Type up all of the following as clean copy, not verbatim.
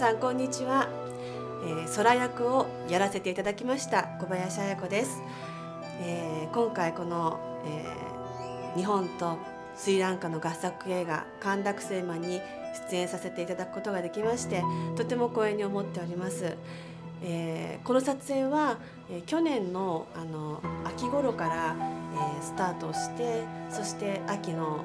さんこんにちは、空役をやらせていただきました小林彩子です。今回この、日本とスリランカの合作映画カンダクセイマンに出演させていただくことができまして、とても光栄に思っております。この撮影は、去年の秋頃から、スタートして、そして秋の、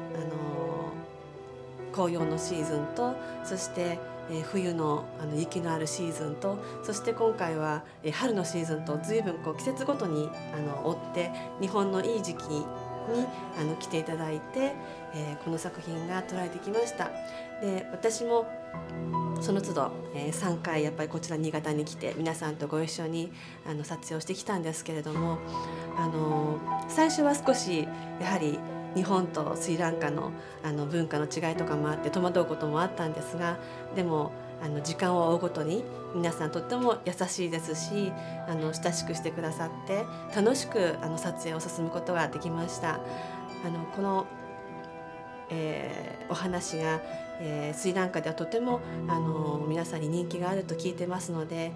紅葉のシーズンと、そして、冬の雪のあるシーズンと、そして今回は、春のシーズンと、随分季節ごとに追って日本のいい時期に来ていただいて、この作品が撮られてきました。で、私もその都度、3回やっぱりこちら新潟に来て皆さんとご一緒に撮影をしてきたんですけれども、最初は少しやはり日本とスリランカの文化の違いとかもあって戸惑うこともあったんですが、でも時間を追うごとに皆さんとっても優しいですし、親しくしてくださって楽しく撮影を進むことができました。このお話が、スリランカではとても皆さんに人気があると聞いてますので、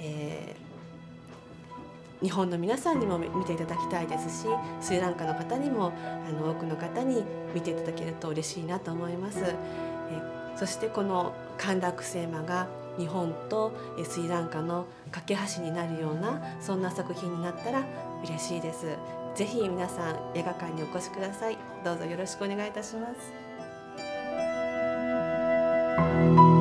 日本の皆さんにも見ていただきたいですし、スリランカの方にも多くの方に見ていただけると嬉しいなと思います。そしてこのカンダクセイマが日本とスリランカの架け橋になるような、そんな作品になったら嬉しいです。ぜひ皆さん映画館にお越しください。どうぞよろしくお願いいたします。